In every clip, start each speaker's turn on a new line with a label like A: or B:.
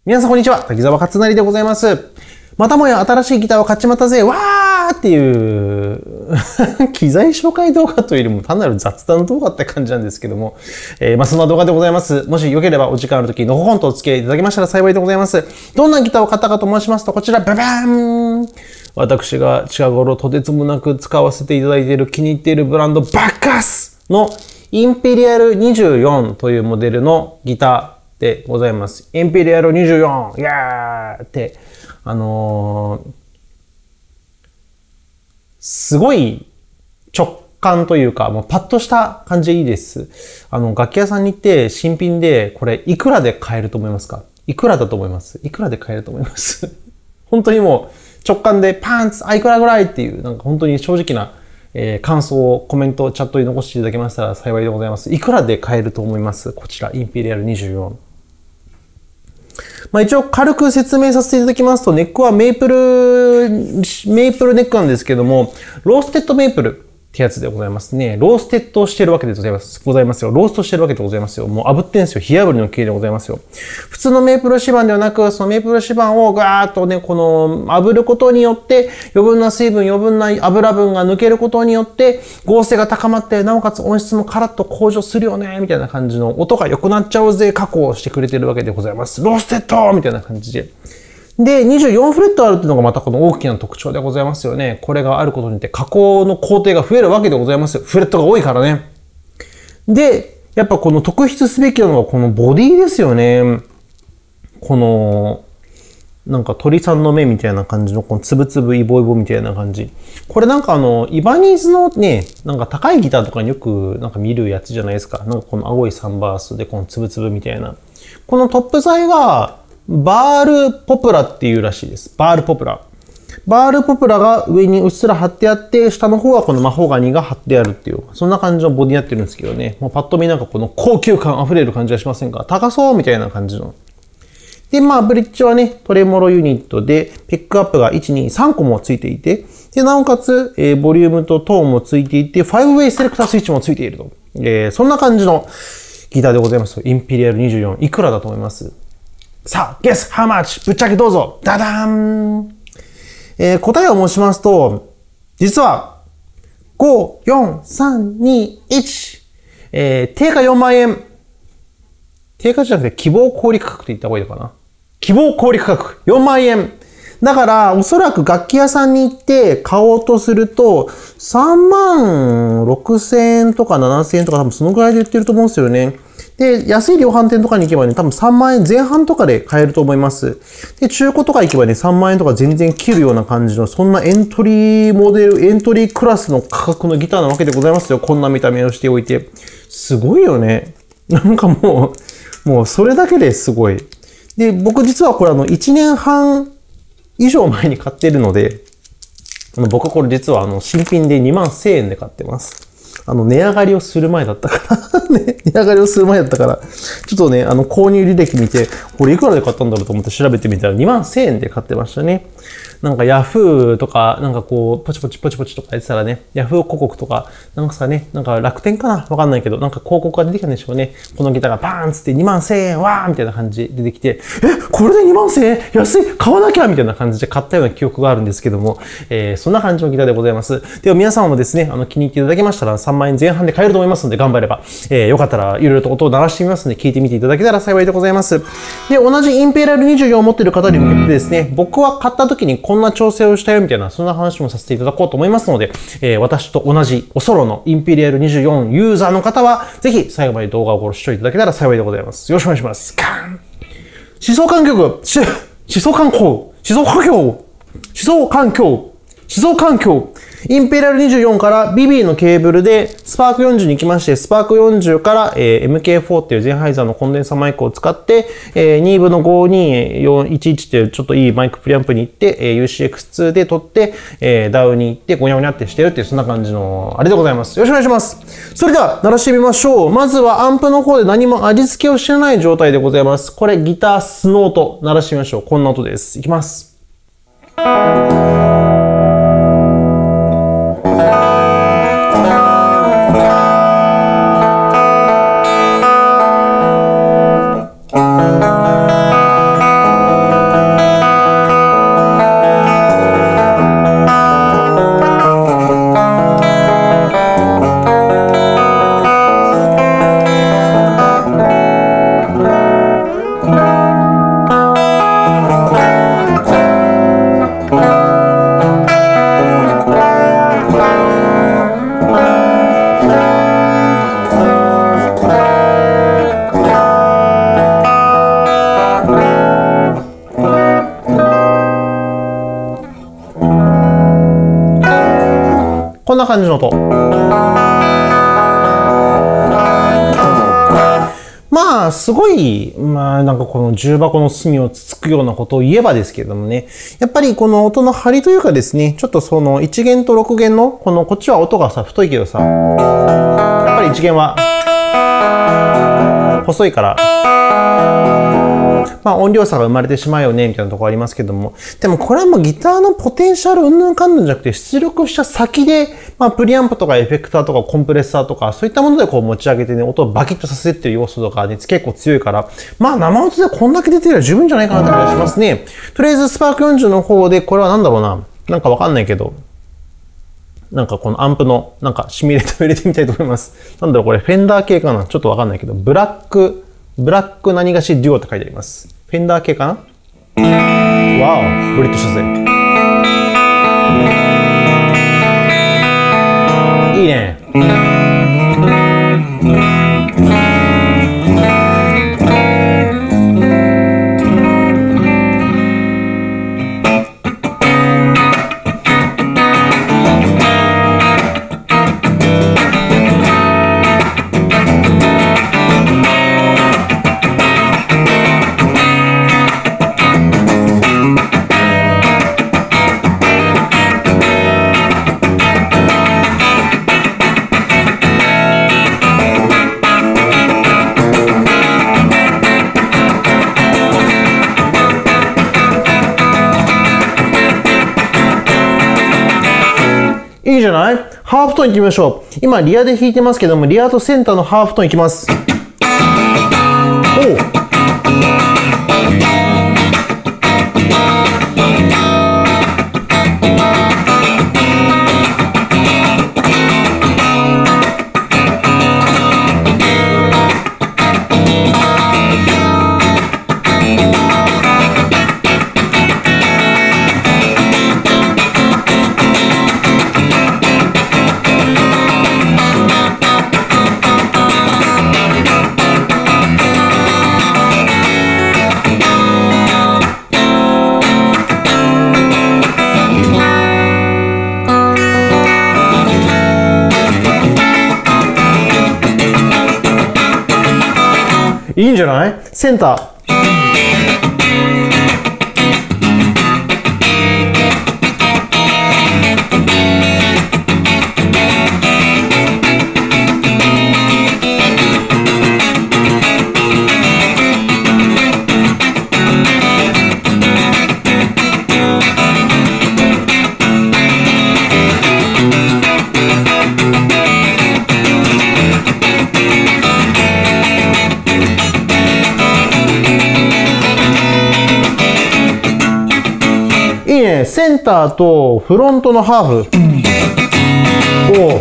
A: 皆さんこんにちは、滝沢勝成でございます。またもや新しいギターを買っちまったぜ、わーっていう機材紹介動画というよりも単なる雑談動画って感じなんですけども、そんな動画でございます。もしよければお時間あるときのほほんとお付き合いいただけましたら幸いでございます。どんなギターを買ったかと申しますと、こちら、ババーン！私が近頃とてつもなく使わせていただいている気に入っているブランド、バッカスのインペリアル24というモデルのギターでございます。インペリアル24、イヤーって、すごい直感というか、もうパッとした感じでいいです。楽器屋さんに行って新品で、これいくらで買えると思いますか？いくらだと思います？いくらで買えると思います？本当にもう直感でパンツ、いくらぐらいっていう、なんか本当に正直な感想をコメント、チャットに残していただけましたら幸いでございます。いくらで買えると思います？こちら、インペリアル24。一応軽く説明させていただきますと、ネックはメープルネックなんですけども、ローステッドメープルってやつでございますね。ローステッドしてるわけでございますよ。ローストしてるわけでございますよ。もう炙ってんですよ。火炙りの系でございますよ。普通のメープルシバンではなく、そのメープルシバンをガーッとね、この炙ることによって、余分な水分、余分な油分が抜けることによって、合成が高まって、なおかつ音質もカラッと向上するよね、みたいな感じの音が良くなっちゃうぜ、加工してくれてるわけでございます。ローステッドみたいな感じで。で、24フレットあるっていうのがまたこの大きな特徴でございますよね。これがあることによって加工の工程が増えるわけでございますよ。フレットが多いからね。で、やっぱこの特筆すべきなのはこのボディですよね。この、なんか鳥さんの目みたいな感じの、このつぶつぶイボイボみたいな感じ。これなんかイバニーズのね、なんか高いギターとかによくなんか見るやつじゃないですか。なんかこの青いサンバースでこのつぶつぶみたいな。このトップ材が、バールポプラっていうらしいです。バールポプラ。バールポプラが上にうっすら貼ってあって、下の方はこのマホガニが貼ってあるっていう、そんな感じのボディになってるんですけどね。もうパッと見なんかこの高級感溢れる感じがしませんか？高そうみたいな感じの。で、ブリッジはね、トレモロユニットで、ピックアップが1、2、3個もついていて、で、なおかつ、ボリュームとトーンもついていて、5-way セレクタースイッチもついていると。そんな感じのギターでございます。インペリアル24。いくらだと思います？さあ、guess how much? ぶっちゃけどうぞ。ダダーン。答えを申しますと、実は、5、4、3、2、1。定価4万円。定価じゃなくて希望小売価格って言った方がいいのかな。希望小売価格4万円。だから、おそらく楽器屋さんに行って買おうとすると、3万6千円とか7千円とか多分そのぐらいで売ってると思うんですよね。で、安い量販店とかに行けばね、多分3万円前半とかで買えると思います。で、中古とか行けばね、3万円とか全然切るような感じの、そんなエントリークラスの価格のギターなわけでございますよ。こんな見た目をしておいて。すごいよね。なんかもうそれだけですごい。で、僕実はこれ1年半以上前に買ってるので、僕はこれ実は新品で2万1000円で買ってます。値上がりをする前だったからね、値上がりをする前だったから、ちょっとね、購入履歴見て、これいくらで買ったんだろうと思って調べてみたら2万1000円で買ってましたね。なんかヤフーとか、なんかこう、ポチポチとかやってたらね、ヤフー広告とか、なんかね、なんか楽天かなわかんないけど、なんか広告が出てきたんでしょうね。このギターがバーンつって2万1000円わーみたいな感じで出てきて、これで2万1000円安い買わなきゃみたいな感じで買ったような記憶があるんですけども、そんな感じのギターでございます。では皆様もですね、気に入っていただけましたら3万円前半で買えると思いますので、頑張れば、よかったらいろいろと音を鳴らしてみますので、聞いてみていただけたら幸いでございます。で、同じインペリアル24を持っている方に向けてですね、僕は買った時にこんな調整をしたよみたいな、そんな話もさせていただこうと思いますので、私と同じおソロのインペリアル24ユーザーの方は、ぜひ最後まで動画をご視聴いただけたら幸いでございます。よろしくお願いします。思想環境、思想環境、インペリアル24から BB のケーブルでスパーク40に行きまして、スパーク40から、MK4 っていうゼンハイザーのコンデンサマイクを使って、2部の52411っていうちょっといいマイクプリアンプに行って、UCX2 で撮って、ダウに行ってゴニャゴニャってしてるっていうそんな感じのあれでございます。よろしくお願いします。それでは鳴らしてみましょう。まずはアンプの方で何も味付けをしてない状態でございます。これギタースの音鳴らしてみましょう。こんな音です。いきます。 こんな感じの音。まあ、すごい、なんかこの重箱の隅をつつくようなことを言えばですけれどもね、やっぱりこの音の張りというかですね、ちょっとその1弦と6弦の、こっちは音がさ、太いけどさ、やっぱり1弦は、細いから、音量差が生まれてしまうよね、みたいなところありますけども。でもこれはもうギターのポテンシャルうんぬんかんぬんじゃなくて、出力した先で、プリアンプとかエフェクターとかコンプレッサーとか、そういったものでこう持ち上げてね、音をバキッとさせてっていう要素とかね、結構強いから、生音でこんだけ出てれば十分じゃないかなって気がしますね。とりあえずスパーク40の方で、これはなんだろうな。なんかわかんないけど、なんかこのアンプの、なんかシミュレートを入れてみたいと思います。なんだろうこれ、フェンダー系かなちょっとわかんないけど、ブラック何がしデュオって書いてあります。フェンダー系かなわお、ブリッドシャぜ。いいね。いいじゃない？ハーフトーンいきましょう。今リアで弾いてますけども、リアとセンターのハーフトーンいきます。おう。いいんじゃない？センター。センターとフロントのハーフを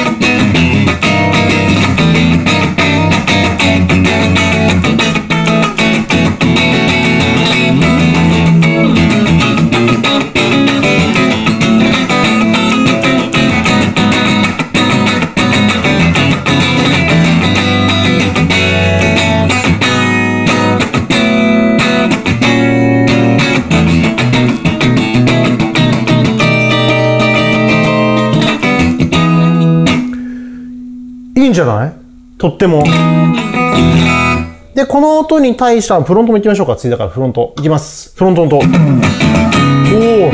A: いいんじゃない？とっても。で、この音に対してはフロントも行きましょうか。ついだからフロント。いきます。フロントの音。おお。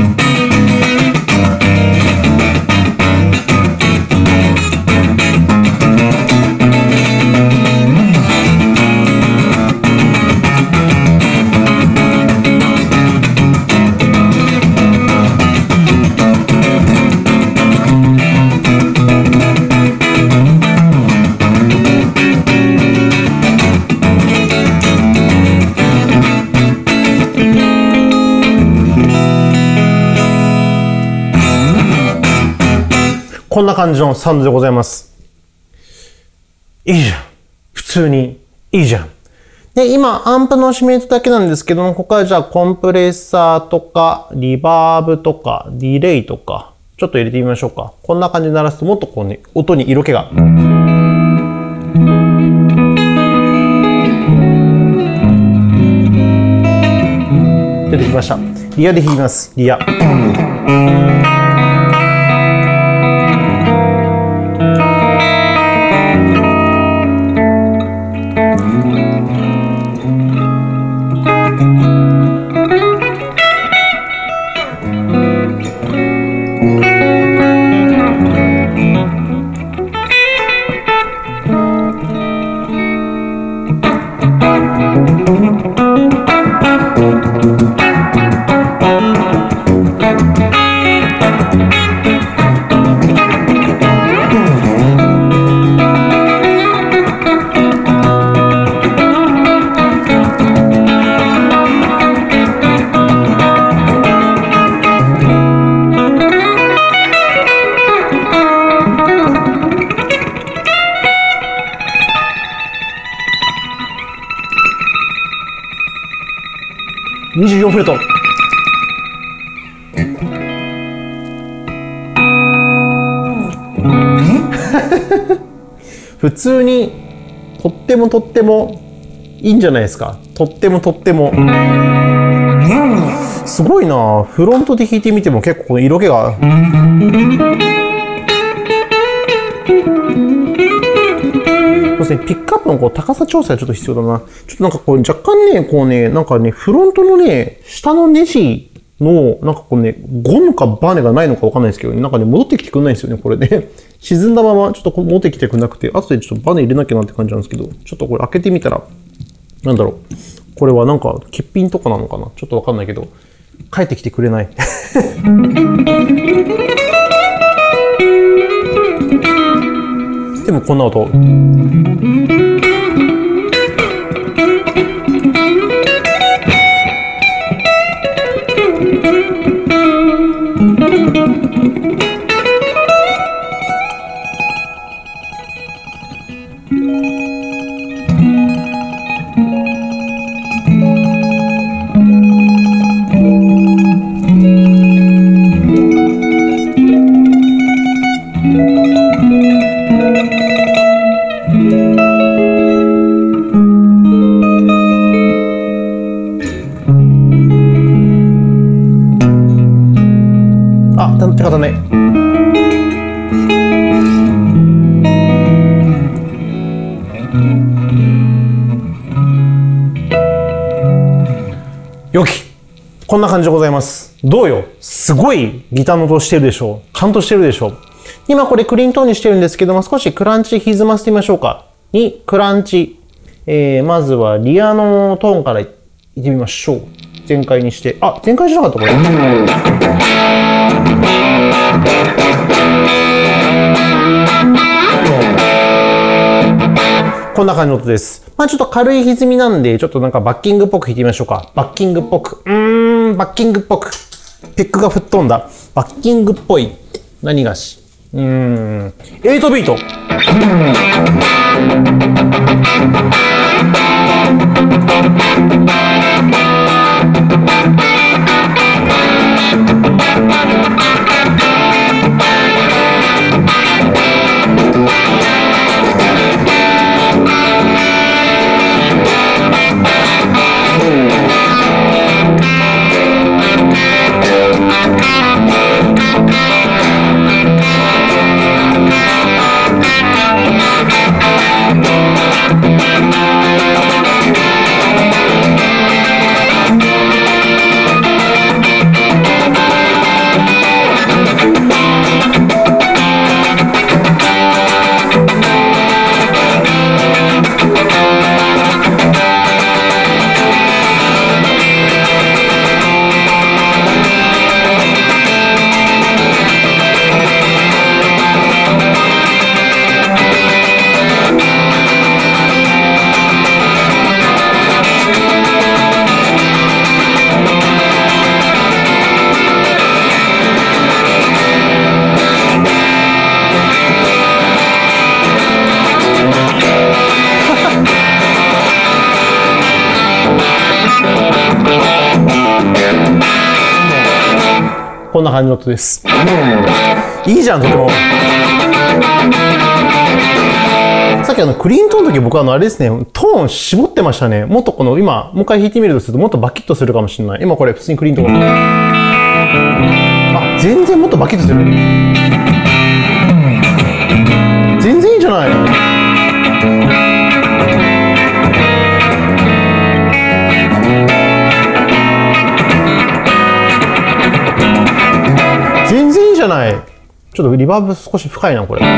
A: こんな感じのサウンドでございます。いいじゃん。普通にいいじゃん。で、今、アンプの締めだけなんですけども、ここからじゃあコンプレッサーとか、リバーブとか、ディレイとか、ちょっと入れてみましょうか。こんな感じで鳴らすともっとこうね、音に色気が。出てきました。リアで弾きます。リア。 24フレット。普通にとってもいいんじゃないですか。とってもすごいな。フロントで弾いてみても結構この色気がそうですね、ピックアップのこう高さ調整はちょっと必要だな。ちょっとなんかこう若干ね、こうね、なんかね、フロントのね、下のネジの、なんかこうね、ゴムかバネがないのかわかんないですけど、なんかね、戻ってきてくんないんですよね、これね。沈んだままちょっと戻ってきてくんなくて、後でちょっとバネ入れなきゃなって感じなんですけど、ちょっとこれ開けてみたら、なんだろう。これはなんか欠品とかなのかな、ちょっとわかんないけど、帰ってきてくれない。でもこんな音。手堅め。良き。こんな感じでございます。どうよ、すごいギターの音してるでしょう。ちゃんとしてるでしょう。今これクリーントーンにしてるんですけども、少しクランチ歪ませてみましょうか。に、クランチ。まずはリアのトーンからいってみましょう。全開にして。あ、全開しなかったこれ。こんな感じの音です。まあちょっと軽い歪みなんで、ちょっとなんかバッキングっぽく弾いてみましょうか。バッキングっぽく。バッキングっぽく。ピックが吹っ飛んだ。バッキングっぽい。何がし。8ビート。こんな感じの音です。いいじゃん、とても。さっきクリーントーンの時僕あれですね、トーン絞ってましたね。もっとこの今、もう一回弾いてみるとするともっとバキッとするかもしれない。今これ普通にクリーントーン。あ、全然もっとバキッとする。全然いいじゃない。 はい。ちょっとリバーブ少し深いな、これ。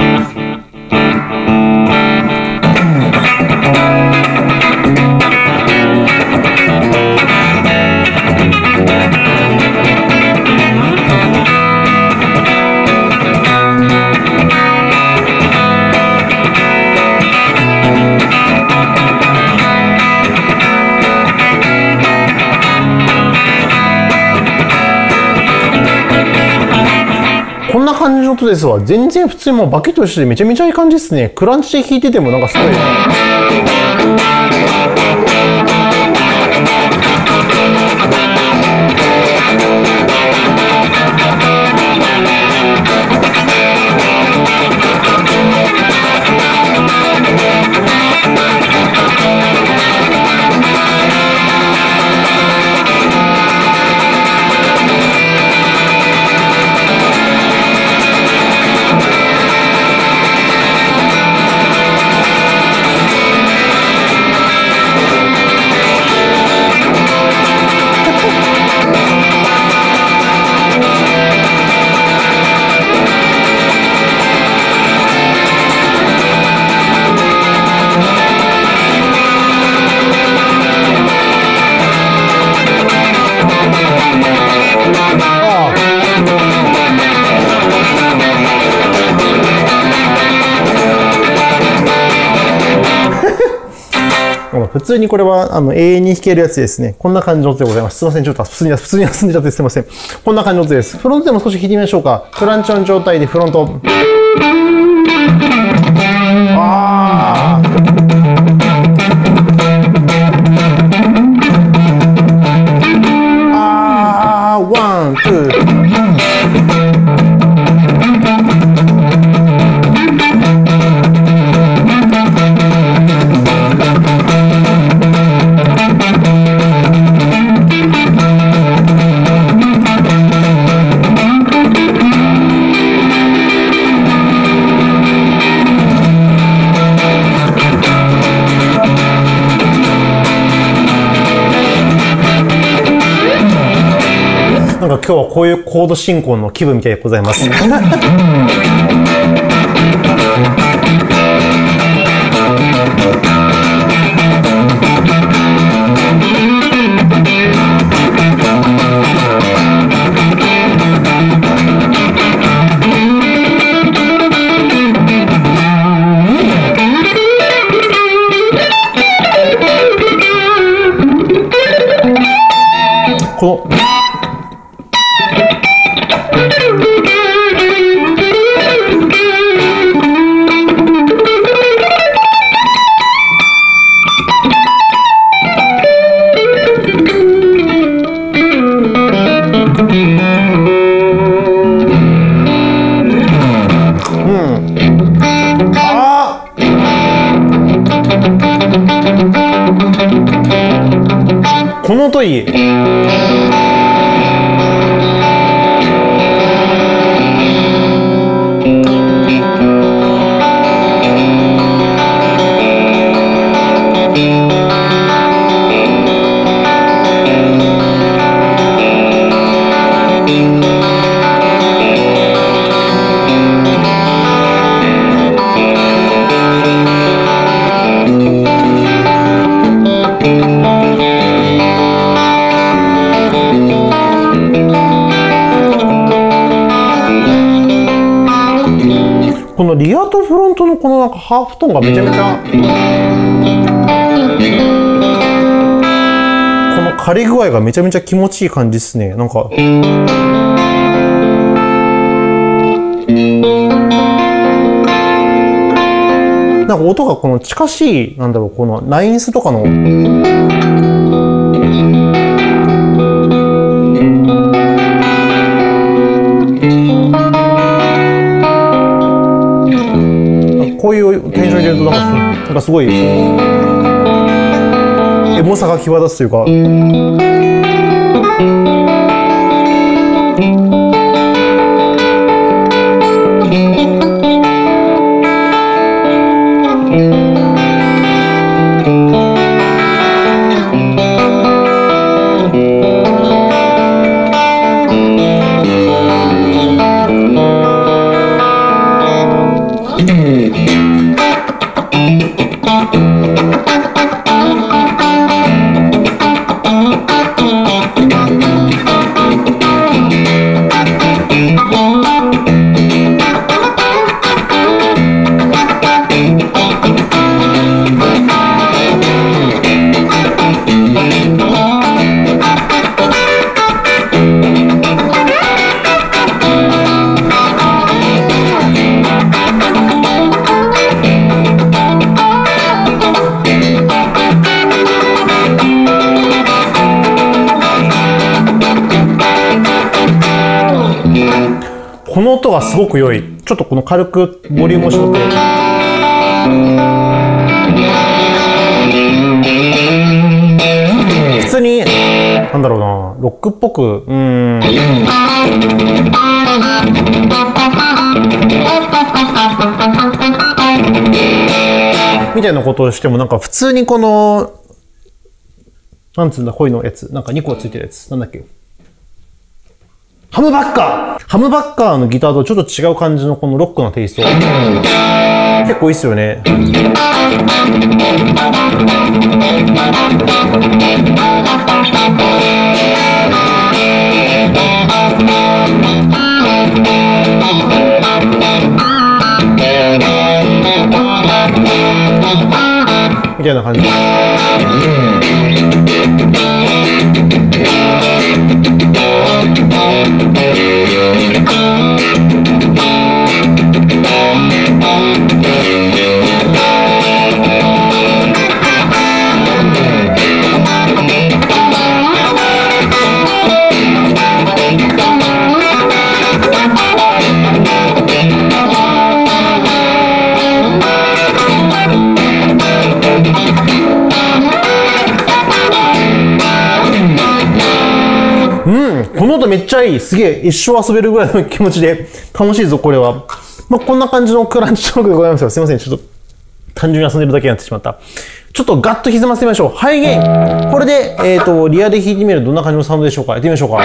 A: こんな感じの音ですわ。全然普通にもうバケットとしてめちゃめちゃいい感じですね。クランチで弾いててもなんかすごい。普通にこれは永遠に弾けるやつですね。こんな感じの音でございます。すいません。ちょっと普通に休んでちゃってすいません。こんな感じの音です。フロントでも少し弾いてみましょうか。クランチの状態でフロント。ああ、ワン、ツー。なんか今日はこういうコード進行の気分みたいでございます。このこの音いい。このリアとフロントのこのなんかハーフトーンがめちゃめちゃこの刈り具合がめちゃめちゃ気持ちいい感じですね。なんか音がこの近しいなんだろう、このナインスとかのこういうテンション入れるとなんかすごいエモさが際立つというか。ここの音がすごく良い。ちょっとこの軽くボリュームを絞って。普通に、なんだろうな、ロックっぽく、みたいなことをしても、なんか普通にこの、なんつうんだ、こういうのやつ。なんか2個ついてるやつ。なんだっけ。ハムバッカーのギターとちょっと違う感じのこのロックなテイスト。結構いいっすよね。みたいな感じ。この音めっちゃいい。すげえ。一生遊べるぐらいの気持ちで楽しいぞ、これは。まあ、こんな感じのクランチトークでございますよ。すいません。ちょっと単純に遊んでるだけになってしまった。ちょっとガッと歪ませてみましょう。ハイゲイン。これで、リアで弾いてみるとどんな感じのサウンドでしょうか。やってみましょうか。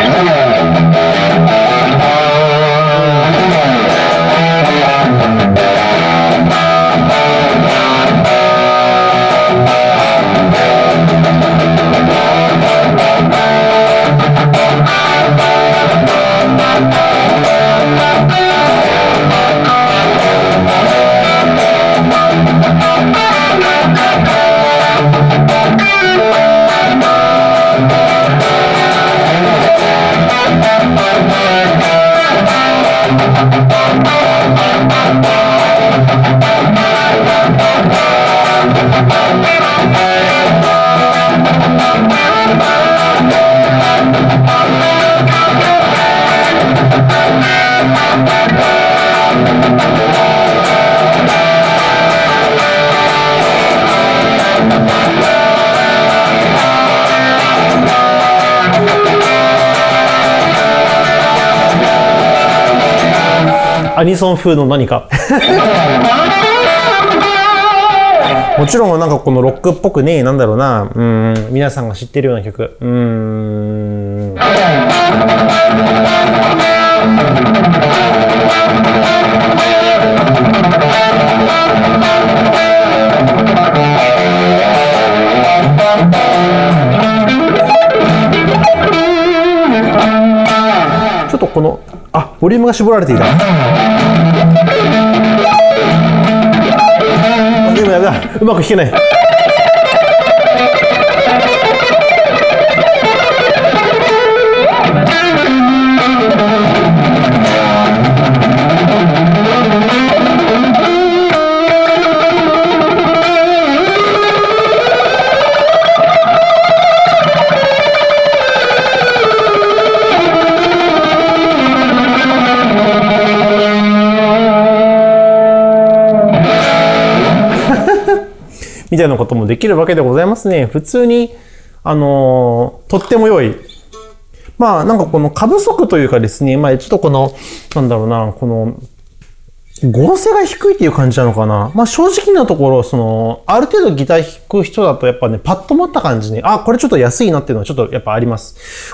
A: アニソン風の何かもちろんなんかこのロックっぽくね、なんだろうな、皆さんが知ってるような曲、ちょっとこのボリュームが絞られていた。でもやだ、うまく弾けない。みたいなこともできるわけでございますね。普通に、とっても良い。まあ、なんかこの過不足というかですね、まあ、ちょっとこの、なんだろうな、この、合成が低いっていう感じなのかな。まあ、正直なところ、ある程度ギター弾く人だとやっぱね、パッと持った感じね、これちょっと安いなっていうのはちょっとやっぱあります。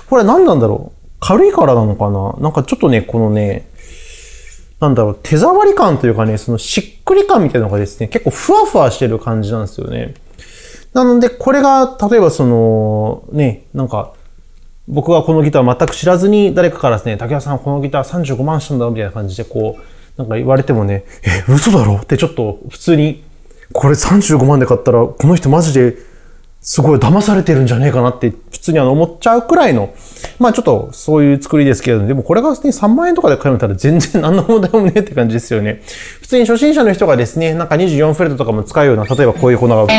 A: これ何なんだろう。軽いからなのかな。なんかちょっとね、このね、なんだろう、手触り感というかね、そのしっくり感みたいなのがですね、結構ふわふわしてる感じなんですよね。なので、これが、例えばね、なんか、僕がこのギター全く知らずに誰かからですね、竹谷さんこのギター35万したんだみたいな感じでこう、なんか言われてもね、嘘だろってちょっと普通に、これ35万で買ったら、この人マジですごい騙されてるんじゃねえかなって普通に思っちゃうくらいの、まあちょっとそういう作りですけれども、でもこれがですね、3万円とかで買えたら全然何の問題もねえって感じですよね。普通に初心者の人がですね、なんか24フレットとかも使うような、例えばこういう粉が、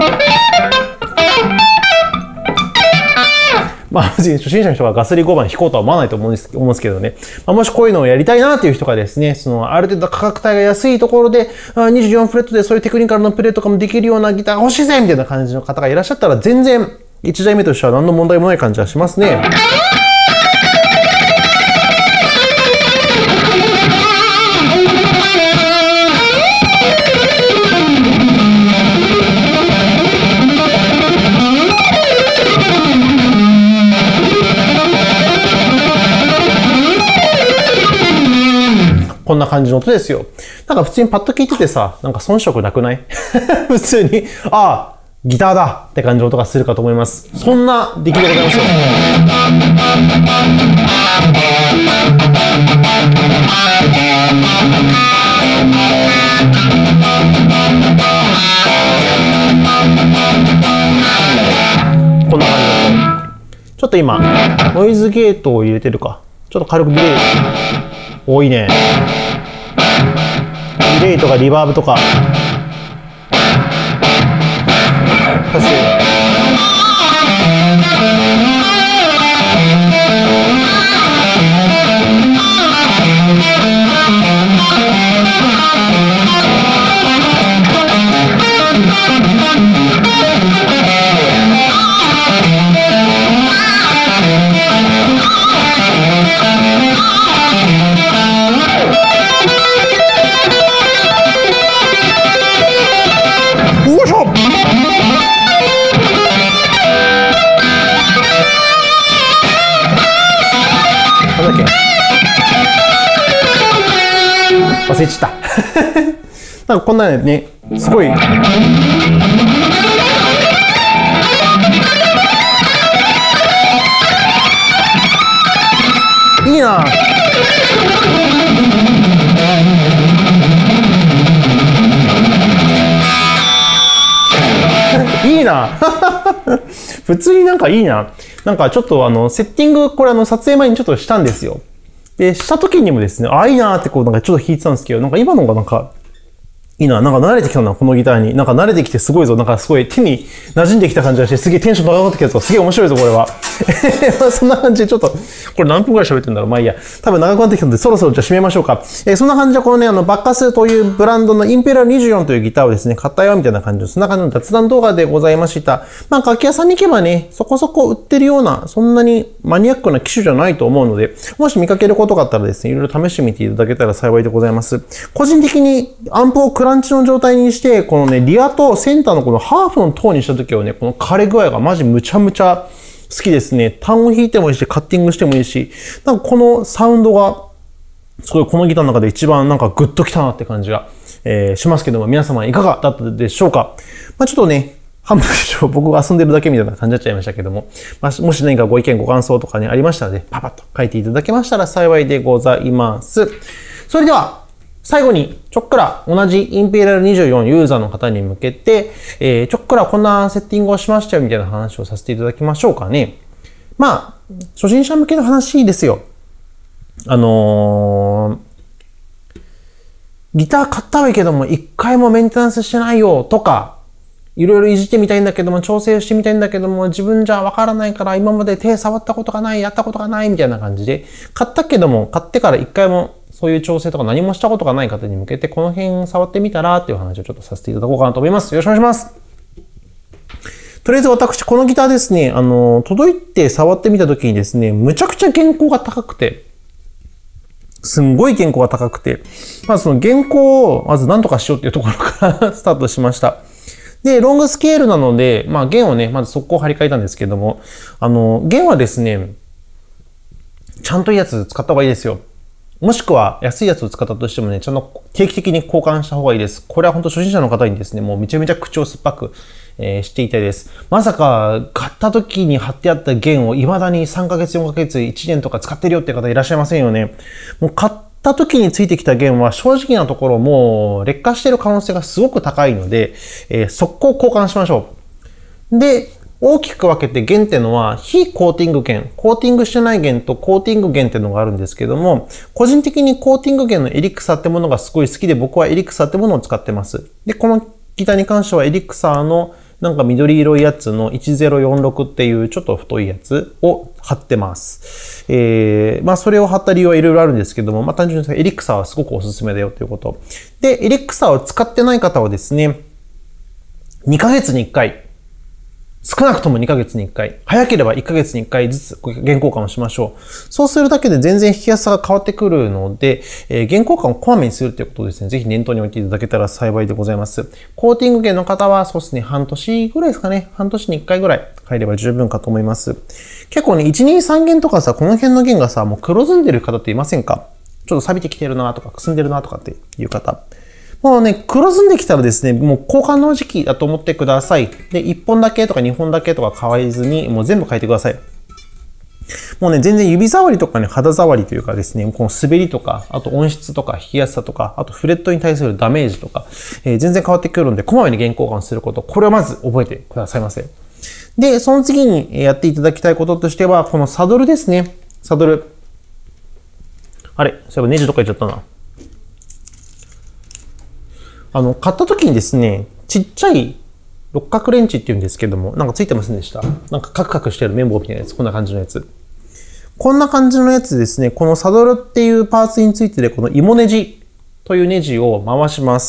A: まあ、別に初心者の人がガスリ5番弾こうとは思わないと思うんですけどね。まあ、もしこういうのをやりたいなっていう人がですね、ある程度価格帯が安いところで、24フレットでそういうテクニカルなプレーとかもできるようなギターが欲しいぜみたいな感じの方がいらっしゃったら、全然、1台目としては何の問題もない感じはしますね。こんな感じの音ですよ。なんか普通にパッと聞いててさ、なんか遜色なくない普通に、ああ、ギターだって感じの音がするかと思います。そんな出来でございますよ。こんな感じの音。ちょっと今、ノイズゲートを入れてるか。ちょっと軽くディレイ。多いね。ディレイとかリバーブとか。そして。忘れちゃった。なんかこんなね、すごい。いいな。いいな。普通になんかいいな。なんかちょっとセッティング、これ撮影前にちょっとしたんですよ。で、した時にもですね、いいなーってこうなんかちょっと弾いてたんですけど、なんか今のがなんか、いいな、なんか慣れてきたな、このギターに。なんか慣れてきてすごいぞ。なんかすごい手に馴染んできた感じがして、すげえテンション高まってきたぞ。すげえ面白いぞ、これは。そんな感じでちょっと、これ何分くらい喋ってんだろう。まあいいや。多分長くなってきたので、そろそろじゃあ締めましょうか。そんな感じで、このね、バッカスというブランドのインペラル24というギターをですね、買ったよ、みたいな感じの、そんな感じの雑談動画でございました。まあ、楽器屋さんに行けばね、そこそこ売ってるような、そんなにマニアックな機種じゃないと思うので、もし見かけることがあったらですね、いろいろ試してみていただけたら幸いでございます。個人的にアンプをクランチの状態にして、このね、リアとセンターのこのハーフのトーンにした時はね、この枯れ具合がマジむちゃむちゃ好きですね。単音弾いてもいいし、カッティングしてもいいし、なんかこのサウンドが、すごいこのギターの中で一番なんかグッときたなって感じが、しますけども、皆様いかがだったでしょうか。まあちょっとね、半分以上僕が遊んでるだけみたいな感じになっちゃいましたけども、まあ、もし何かご意見ご感想とかね、ありましたらね、パパッと書いていただけましたら幸いでございます。それでは、最後に、ちょっくら同じインペリアル24ユーザーの方に向けて、ちょっくらこんなセッティングをしましたよみたいな話をさせていただきましょうかね。まあ、初心者向けの話ですよ。ギター買ったはいいけども、一回もメンテナンスしてないよとか、いろいろいじってみたいんだけども、調整してみたいんだけども、自分じゃわからないから今まで手触ったことがない、やったことがないみたいな感じで、買ったけども、買ってから一回もそういう調整とか何もしたことがない方に向けて、この辺触ってみたらっていう話をちょっとさせていただこうかなと思います。よろしくお願いします。とりあえず私、このギターですね、届いて触ってみたときにですね、むちゃくちゃ原稿が高くて、すんごい原稿が高くて、まずその原稿をまず何とかしようっていうところからスタートしました。で、ロングスケールなので、まあ弦をね、まず速攻張り替えたんですけども、弦はですね、ちゃんといいやつ使った方がいいですよ。もしくは安いやつを使ったとしてもね、ちゃんと定期的に交換した方がいいです。これは本当初心者の方にですね、もうめちゃめちゃ口を酸っぱく、していたいです。まさか買った時に貼ってあった弦を未だに3ヶ月、4ヶ月、1年とか使ってるよって方いらっしゃいませんよね。もう買った時についてきた弦は正直なところもう劣化している可能性がすごく高いので、速攻交換しましょう。 で、大きく分けて弦っていうのは、非コーティング弦、コーティングしてない弦とコーティング弦っていうのがあるんですけども、個人的にコーティング弦のエリクサってものがすごい好きで、僕はエリクサってものを使ってます。で、このギターに関してはエリクサのなんか緑色いやつの1046っていうちょっと太いやつを貼ってます。まあそれを貼った理由はいろいろあるんですけども、まあ単純にエリクサはすごくおすすめだよということ。で、エリクサを使ってない方はですね、2ヶ月に1回、少なくとも2ヶ月に1回、早ければ1ヶ月に1回ずつ弦交換をしましょう。そうするだけで全然弾きやすさが変わってくるので、弦交換をこまめにするということをですね、ぜひ念頭に置いていただけたら幸いでございます。コーティング弦の方はそうですね、半年ぐらいですかね。半年に1回ぐらい入れば十分かと思います。結構ね、1、2、3弦とかさ、この辺の弦がさ、もう黒ずんでる方っていませんか？ちょっと錆びてきてるなとか、くすんでるなとかっていう方。もうね、黒ずんできたらですね、もう交換の時期だと思ってください。で、1本だけとか2本だけとか変えずに、もう全部変えてください。もうね、全然指触りとかね、肌触りというかですね、この滑りとか、あと音質とか弾きやすさとか、あとフレットに対するダメージとか、全然変わってくるので、こまめに弦交換すること、これをまず覚えてくださいませ。で、その次にやっていただきたいこととしては、このサドルですね。サドル。あれ、そういえばネジとか言っちゃったな。買った時にですね、ちっちゃい六角レンチって言うんですけども、なんかついてませんでした？なんかカクカクしてる綿棒みたいなやつ、こんな感じのやつ。こんな感じのやつですね、このサドルっていうパーツについてで、この芋ネジというネジを回します。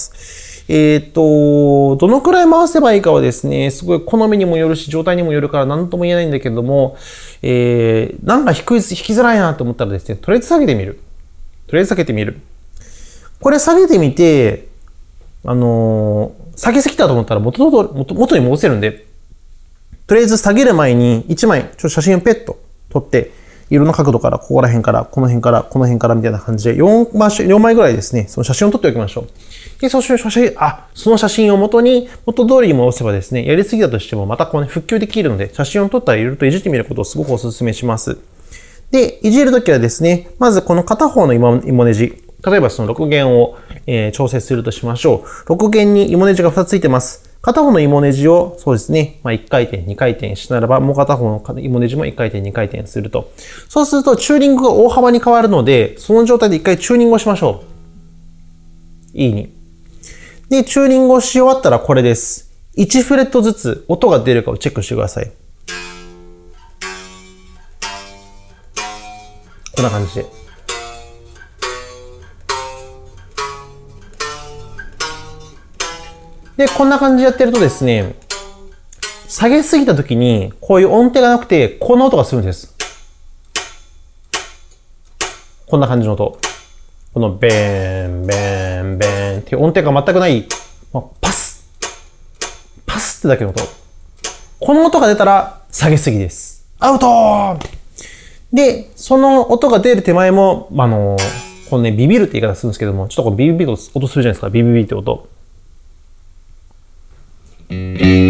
A: どのくらい回せばいいかはですね、すごい好みにもよるし、状態にもよるから何とも言えないんだけども、なんか弾きづらいなと思ったらですね、とりあえず下げてみる。とりあえず下げてみる。これ下げてみて、下げすぎたと思ったら元に戻せるんで、とりあえず下げる前に1枚、写真をペッと撮って、いろんな角度から、ここら辺から、この辺から、この辺からみたいな感じで4枚ぐらいですね、その写真を撮っておきましょう。で、その写真を元通りに戻せばですね、やりすぎたとしてもまたこうね、復旧できるので、写真を撮ったらいろいろといじってみることをすごくお勧めします。で、いじるときはですね、まずこの片方の芋ネジ、例えばその6弦を、調整するとしましょう。6弦に芋ネジが2つついてます。片方の芋ネジをそうですね、1回転、2回転したならば、もう片方の芋ネジも1回転、2回転すると。そうするとチューニングが大幅に変わるので、その状態で1回チューニングをしましょう。いいに。で、チューニングをし終わったらこれです。1フレットずつ音が出るかをチェックしてください。こんな感じで。で、こんな感じでやってるとですね、下げすぎた時に、こういう音程がなくて、こんな音がするんです。こんな感じの音。このベーン、ベーン、ベーンっていう音程が全くない、パスってだけの音。この音が出たら、下げすぎです。アウトで、その音が出る手前も、このね、ビビるって言い方するんですけども、ちょっとこのビビビと音するじゃないですか。ビビビって音。その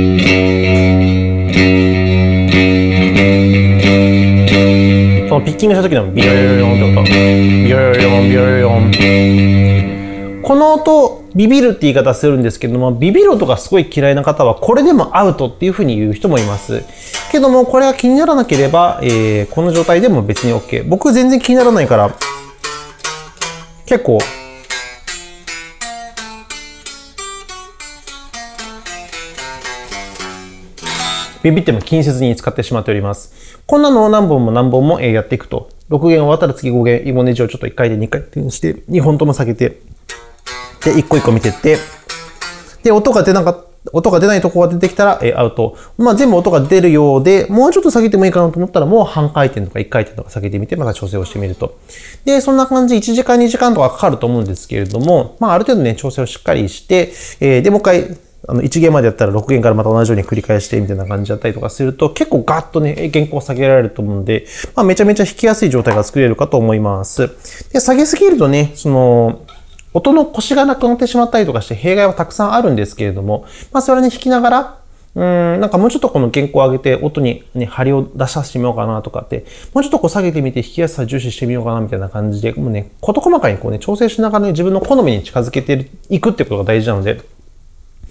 A: ピッキングした時のビヨヨヨヨンって音。ビヨヨヨン、ビヨヨヨン。この音、ビビるって言い方するんですけども、ビビる音がすごい嫌いな方は、これでもアウトっていう風に言う人もいます。けども、これが気にならなければ、この状態でも別に OK。僕全然気にならないから、結構、ビビっても気にせずに使ってしまっております。こんなのを何本もやっていくと。6弦終わったら次5弦、芋ネジをちょっと1回で2回転して、2本とも下げて、で、1個1個見てって、で、音が出ないとこが出てきたら、アウト。全部音が出るようで、もうちょっと下げてもいいかなと思ったら、もう半回転とか1回転とか下げてみて、また調整をしてみると。で、そんな感じ、1時間2時間とかかかると思うんですけれども、ある程度ね、調整をしっかりして、で、もう一回、1弦までやったら6弦からまた同じように繰り返してみたいな感じだったりとかすると結構ガッとね、弦高を下げられると思うんで、めちゃめちゃ弾きやすい状態が作れるかと思います。で、下げすぎるとね、音のコシがなくなってしまったりとかして弊害はたくさんあるんですけれども、それに弾きながら、なんかもうちょっとこの弦高を上げて音にね、張りを出させてみようかなとかって、もうちょっとこう下げてみて弾きやすさ重視してみようかなみたいな感じで、もうね、事細かにこうね、調整しながらね、自分の好みに近づけていくってことが大事なので、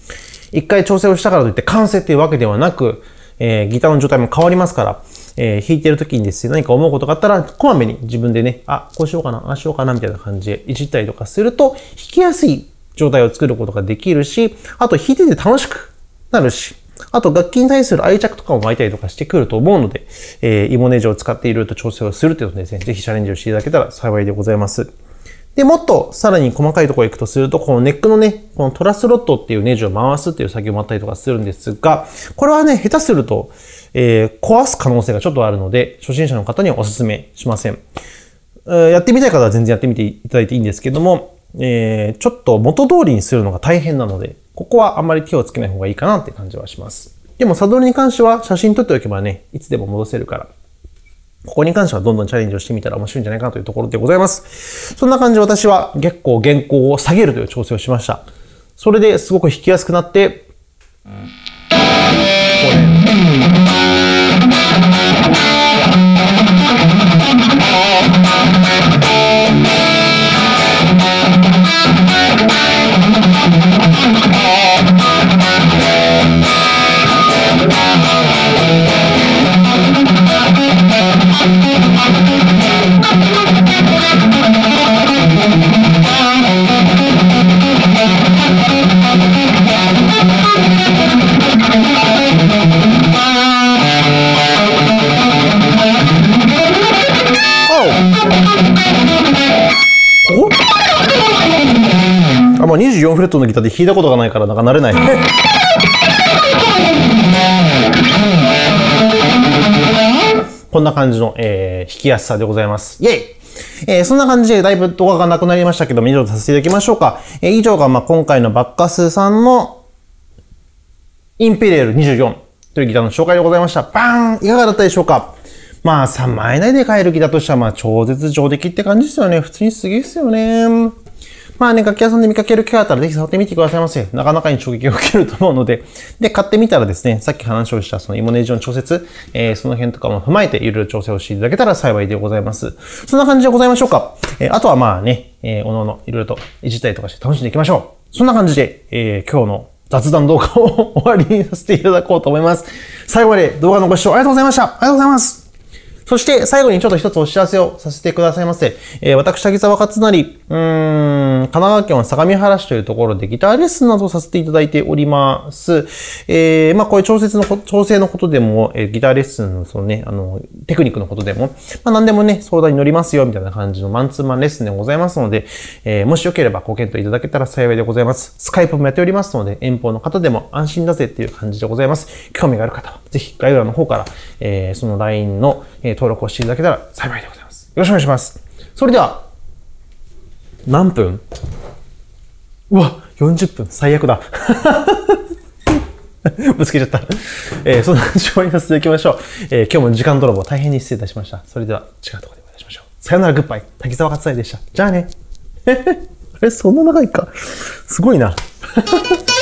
A: 一回調整をしたからといって完成っていうわけではなく、ギターの状態も変わりますから、弾いてる時にですね、何か思うことがあったら、こまめに自分でね、あ、こうしようかな、ああしようかな、みたいな感じでいじったりとかすると、弾きやすい状態を作ることができるし、あと弾いてて楽しくなるし、あと楽器に対する愛着とかも湧いたりとかしてくると思うので、イモネジを使っていろいろと調整をするというのでですね、ぜひチャレンジをしていただけたら幸いでございます。で、もっとさらに細かいところに行くとすると、このネックのね、このトラスロットっていうネジを回すっていう作業もあったりとかするんですが、これはね、下手すると、壊す可能性がちょっとあるので、初心者の方にはお勧めしません。やってみたい方は全然やってみていただいていいんですけども、ちょっと元通りにするのが大変なので、ここはあんまり手をつけない方がいいかなって感じはします。でもサドルに関しては写真撮っておけばね、いつでも戻せるから、ここに関してはどんどんチャレンジをしてみたら面白いんじゃないかなというところでございます。そんな感じで私は結構原稿を下げるという調整をしました。それですごく弾きやすくなって、これ。ここあ、まあ、24フレットのギターで弾いたことがないからなんか慣れないこんな感じの、弾きやすさでございます。イェイそんな感じでだいぶ動画がなくなりましたけども、以上とさせていただきましょうか。以上がまあ今回のバッカスさんのインペリアル24というギターの紹介でございました。バーンいかがだったでしょうか。まあ3万円台で買えるギターとしてはまあ超絶上出来って感じですよね。普通にすげえですよね。まあね、楽器屋さんで見かける機会あったらぜひ触ってみてくださいませ。なかなかに衝撃を受けると思うので。で、買ってみたらですね、さっき話をしたそのイモネージの調節、その辺とかも踏まえていろいろ調整をしていただけたら幸いでございます。そんな感じでございましょうか。あとはまあね、おのおのいろいろといじったりとかして楽しんでいきましょう。そんな感じで、今日の雑談動画を終わりにさせていただこうと思います。最後まで動画のご視聴ありがとうございました。ありがとうございます。そして最後にちょっと一つお知らせをさせてくださいませ。私、滝沢勝成、神奈川県は相模原市というところでギターレッスンなどをさせていただいております。まあこういう調整のことでも、ギターレッスンのそのね、テクニックのことでも、まあ何でもね、相談に乗りますよみたいな感じのマンツーマンレッスンでございますので、もしよければご検討いただけたら幸いでございます。スカイプもやっておりますので、遠方の方でも安心だぜっていう感じでございます。興味がある方は、ぜひ概要欄の方から、その LINE の登録をしていただけたら幸いでございます。よろしくお願いします。それでは、何分？うわ、40分。最悪だ。ぶつけちゃった。そんな感じで終わりさせていただきましょう。今日も時間泥棒大変に失礼いたしました。それでは違うところでお会いしましょう。さよならグッバイ。滝沢勝成でした。じゃあね。あれ、そんな長いか。すごいな。